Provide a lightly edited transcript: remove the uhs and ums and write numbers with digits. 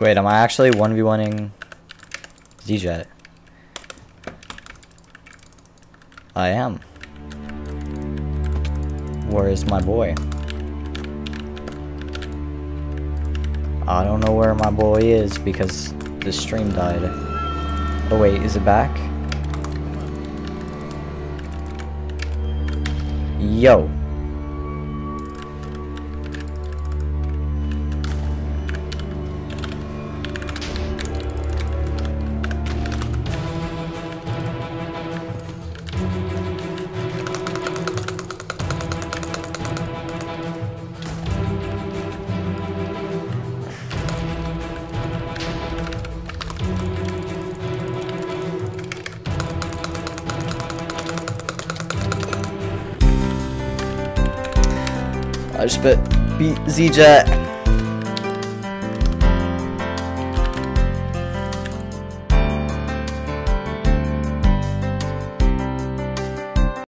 Wait, am I actually 1v1ing Z-Jet? I am. Where is my boy? I don't know where my boy is because the stream died. Oh wait, is it back? Yo. I just beat Z-Jet.